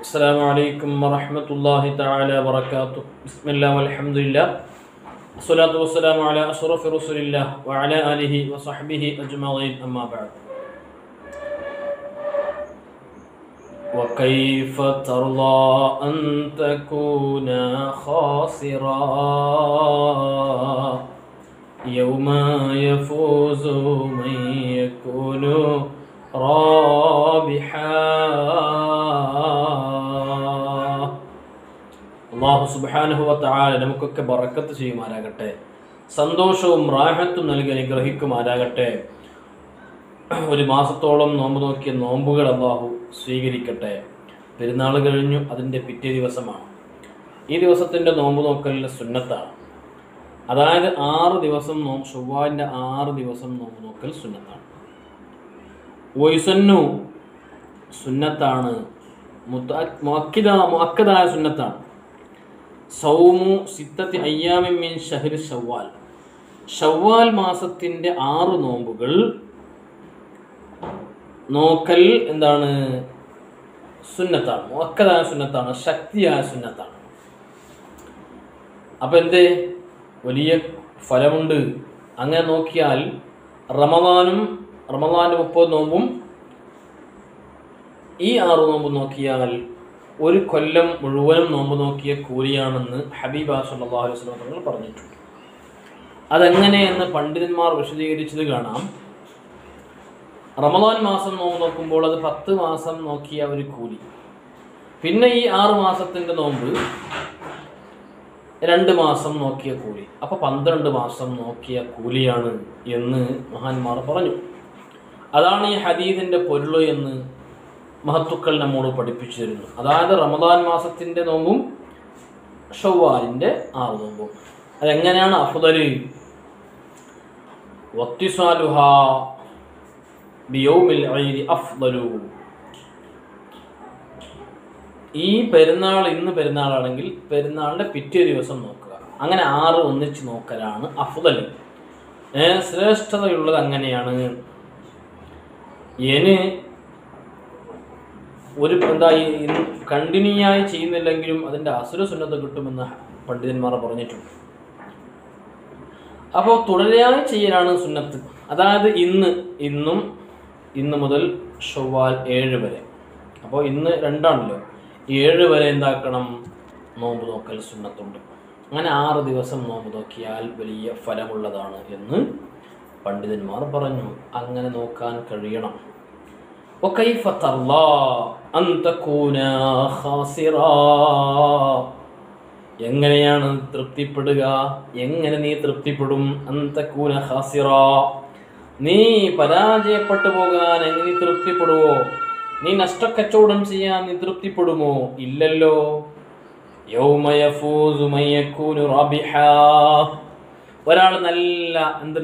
السلام عليكم ورحمة الله تعالى وبركاته. بسم الله والحمد لله والصلاة والسلام على أشرف رسول الله وعلى آله وصحبه أجمعين أما بعد. وكيف ترضى أن تكون خاسرا يوم يفوز من يكون رابحا. അല്ലാഹു സുബ്ഹാനഹു വ തആല നമുക്കൊക്കെ ബറക്കത്ത് ചെയ്യുമാറാകട്ടെ, സന്തോഷവും റാഹത്തും നൽകി അനുഗ്രഹിക്കുമാറാകട്ടെ. ഒരു മാസത്തോളം നോമ്പ് നോക്കിയ നോമ്പുകൾ അല്ലാഹു സ്വീകരിക്കട്ടെ. പെരുന്നാൾ കഴിഞ്ഞു, അതിൻ്റെ പിറ്റേ ദിവസമാണ്. ഈ ദിവസത്തിൻ്റെ നോമ്പ് നോക്കലിൻ്റെ സുന്നത്താണ്. അതായത് 6 ദിവസം ഷവ്വാലിൻ്റെ 6 ദിവസം നോമ്പ് നോക്കൽ സുന്നത്താണ്. വയുസന്നു സുന്നത്താണ്, മുഅക്കദായ സുന്നത്താണ്. സൗമു സിത്തത്തി അയ്യാമിൻ മിൻ ഷഹ്രി ഷവ്വാൽ, ഷവ്വാൽ മാസത്തിൻ്റെ 6 നോമ്പുകൾ നോക്കൽ എന്താണ്? സുന്നത്താണ്, മുഅക്കദായ സുന്നത്താണ്, ശക്തിയായ സുന്നത്താണ്. അപ്പം എന്തേ വലിയ ഫലമുണ്ട്. അങ്ങനെ നോക്കിയാൽ റമദാൻ്റെ 30 നോമ്പും ഈ 6 നോമ്പ് നോക്കിയാൽ ഒരു കൊല്ലം മുഴുവനും നോമ്പ് നോക്കിയ കൂലിയാണെന്ന് ഹബീബ സല്ലല്ലാഹു അലൈഹി വസല്ലം തങ്ങൾ പറഞ്ഞിട്ടുണ്ട്. അതെങ്ങനെയെന്ന് പണ്ഡിതന്മാർ വിശദീകരിച്ചത് കാണാം. റമദാൻ മാസം നോമ്പ് നോക്കുമ്പോൾ അത് 10 മാസം നോക്കിയ ഒരു കൂലി. പിന്നെ ഈ 6 മാസത്തിൻ്റെ നോമ്പ് 2 മാസം നോക്കിയ കൂലി. അപ്പോൾ 12 മാസം നോക്കിയ കൂലിയാണ് എന്ന് മഹാന്മാർ പറഞ്ഞു. അതാണ് ഈ ഹദീസിൻ്റെ പൊരുൾ എന്ന് മഹത്തുക്കൾ നമ്മോട് പഠിപ്പിച്ചു തരുന്നു. അതായത് റമദാൻ മാസത്തിൻ്റെ നോമ്പും ഷവ്വാലിൻ്റെ 6 നോമ്പും. അതെങ്ങനെയാണ് അഫ്ദല്? വത്തിസാലുഹാ ബിയൗമിൽ ഈദ് അഫ്ദലു. ഈ പെരുന്നാൾ ഇന്ന് പെരുന്നാളാണെങ്കിൽ പെരുന്നാളിൻ്റെ പിറ്റേ ദിവസം നോക്കുക. അങ്ങനെ 6 ഒന്നിച്ച് നോക്കലാണ് അഫ്ദല്, ശ്രേഷ്ഠതയുള്ളത്. അങ്ങനെയാണ്. ഇനി ഒരു കണ്ടിന്യൂ ആയി ചെയ്യുന്നില്ലെങ്കിലും അതിൻ്റെ അസുര സുന്നത്ത് കിട്ടുമെന്ന് പണ്ഡിതന്മാർ പറഞ്ഞിട്ടുണ്ട്. അപ്പോൾ തുടരെയായി ചെയ്യലാണ് സുന്നത്ത്. അതായത് ഇന്ന് മുതൽ ഷവ്വാൽ 7 വരെ. അപ്പോൾ ഇന്ന് 2 ആണല്ലോ, 7 വരെ എന്താക്കണം? നോമ്പ് നോക്കൽ സുന്നത്തുണ്ട്. അങ്ങനെ 6 ദിവസം നോമ്പ് നോക്കിയാൽ വലിയ ഫലമുള്ളതാണ് എന്ന് പണ്ഡിതന്മാർ പറഞ്ഞു. അങ്ങനെ നോക്കാൻ കഴിയണം. وكيف ترضى أن تكون خاسرا. എങ്ങനെയാണ് തൃപ്തിപ്പെടുക? എങ്ങനെ നീ തൃപ്തിപ്പെടും? അൻ തകൂന ഖാസിറ, നീ പരാജയപ്പെട്ടു പോകാൻ എങ്ങനെ തൃപ്തിപ്പെടുവോ? നീ നഷ്ടക്കച്ചവടം ചെയ്യാൻ നീ തൃപ്തിപ്പെടുമോ? ഇല്ലല്ലോ. യൗമ യഫൂസു മൻ യകൂനു റാബിഹാ, ഒരാൾ നല്ല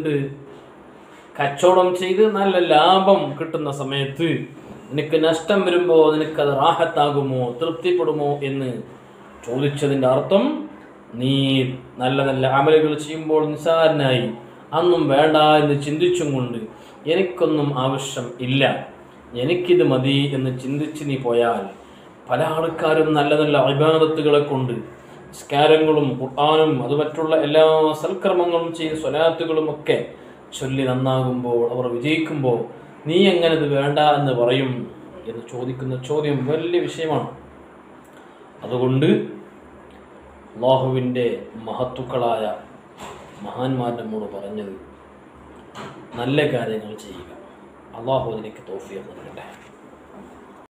കച്ചവടം ചെയ്ത് നല്ല ലാഭം കിട്ടുന്ന സമയത്ത് നിനക്ക് നഷ്ടം വരുമ്പോൾ നിനക്കത് റാഹത്താകുമോ, തൃപ്തിപ്പെടുമോ എന്ന് ചോദിച്ചതിൻ്റെ അർത്ഥം നീ നല്ല നല്ല അമലുകൾ ചെയ്യുമ്പോൾ നിസ്സാരനായി അതൊന്നും വേണ്ട എന്ന് ചിന്തിച്ചും കൊണ്ട് എനിക്കൊന്നും ആവശ്യം ഇല്ല, എനിക്കിത് മതി എന്ന് ചിന്തിച്ച് നീ പോയാൽ, പല ആൾക്കാരും നല്ല നല്ല ഇബാദത്തുകളെ കൊണ്ട് നിസ്കാരങ്ങളും ഖുർആനും അത് മറ്റുള്ള എല്ലാ സൽക്കർമ്മങ്ങളും ചെയ്ത് സ്വലാത്തുകളും ഒക്കെ ചൊല്ലി നന്നാകുമ്പോൾ, അവർ വിജയിക്കുമ്പോൾ നീ എങ്ങനെ ഇത് വേണ്ട എന്ന് പറയും എന്ന് ചോദിക്കുന്ന ചോദ്യം വലിയ വിഷയമാണ്. അതുകൊണ്ട് അല്ലാഹുവിൻ്റെ മഹത്തുക്കളായ മഹാന്മാർ നമ്മോട് പറഞ്ഞത് നല്ല കാര്യങ്ങൾ ചെയ്യുക. അല്ലാഹു അതിലേക്ക് തൗഫീഖ് നൽകട്ടെ.